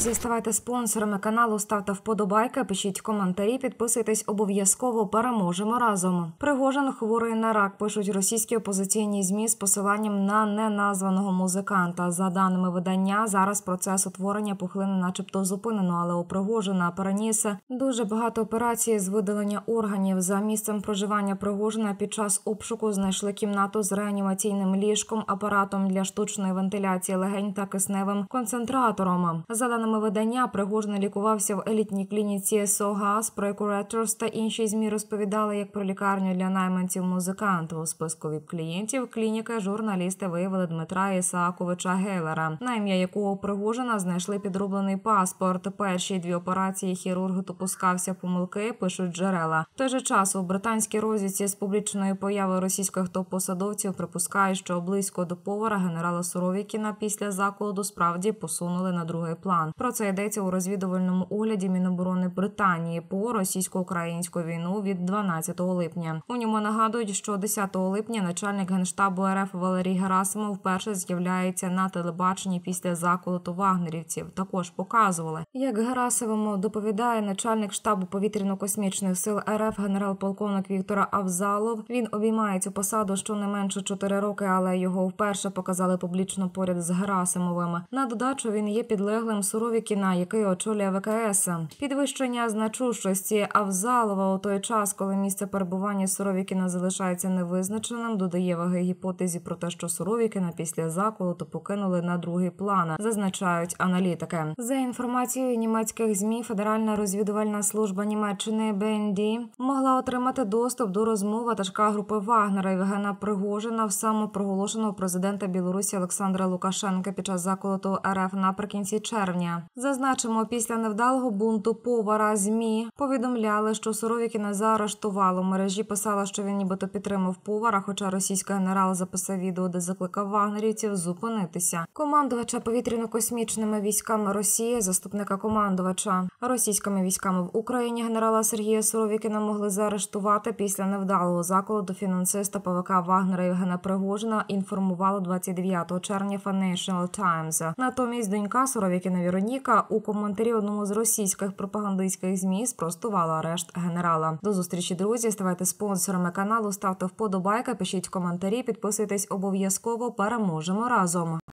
Друзі, ставайте спонсорами каналу, ставте вподобайки, пишіть коментарі, підписуйтесь обов'язково, переможемо разом. Пригожин хворий на рак, пишуть російські опозиційні ЗМІ з посиланням на неназваного музиканта. За даними видання, зараз процес утворення пухлини начебто зупинено, але у Пригожина переніс дуже багато операцій з видалення органів. За місцем проживання Пригожина під час обшуку знайшли кімнату з реанімаційним ліжком, апаратом для штучної вентиляції легень та кисневим концентратором. За даними видання, Пригожин лікувався в елітній клініці СОГАЗ, про яку Reuters та інші ЗМІ розповідали як про лікарню для найманців музикантів. У списку ВІП-клієнтів клініки журналісти виявили Дмитра Ісааковича Гейлера, на ім'я якого у Пригожина знайшли підроблений паспорт. Перші дві операції хірург допускався помилки, пишуть джерела. В той же час у британській розвідці з публічної появи російських топ-посадовців припускають, що близько до повара генерала Суровікіна після заколоту справді посунули на другий план. Про це йдеться у розвідувальному огляді Міноборони Британії по російсько-українську війну від 12 липня. У ньому нагадують, що 10 липня начальник Генштабу РФ Валерій Герасимов вперше з'являється на телебаченні після заколоту вагнерівців. Також показували, як Герасимову доповідає начальник штабу повітряно-космічних сил РФ генерал-полковник Віктор Авзалов. Він обіймає цю посаду щонайменше 4 роки, але його вперше показали публічно поряд з Герасимовим. На додачу він є підлеглим Суровікіна, який очолює ВКС. Підвищення значущості Авзалова у той час, коли місце перебування Суровікіна залишається невизначеним, додає ваги гіпотезі про те, що Суровікіна після заколоту покинули на другий план, зазначають аналітики. За інформацією німецьких ЗМІ, Федеральна розвідувальна служба Німеччини БНД могла отримати доступ до розмов ватажка групи Вагнера Євгена Пригожина в самопроголошеного президента Білорусі Олександра Лукашенка під час заколоту РФ наприкінці червня. Зазначимо, після невдалого бунту повара ЗМІ повідомляли, що Суровікіна заарештували. У мережі писала, що він нібито підтримав повара, хоча російський генерал записав відео, де закликав вагнерівців зупинитися. Командувача повітряно-космічними військами Росії, заступника командувача російськими військами в Україні генерала Сергія Суровікіна могли заарештувати після невдалого заколоту фінансиста ПВК Вагнера Євгена Пригожина, інформувало 29 червня Financial Times. Натомість донька Суровікіна Вероніка у коментарі одному з російських пропагандистських ЗМІ спростувала арешт генерала. До зустрічі, друзі, ставайте спонсорами каналу, ставте вподобайки, пишіть коментарі, підписуйтесь обов'язково, переможемо разом.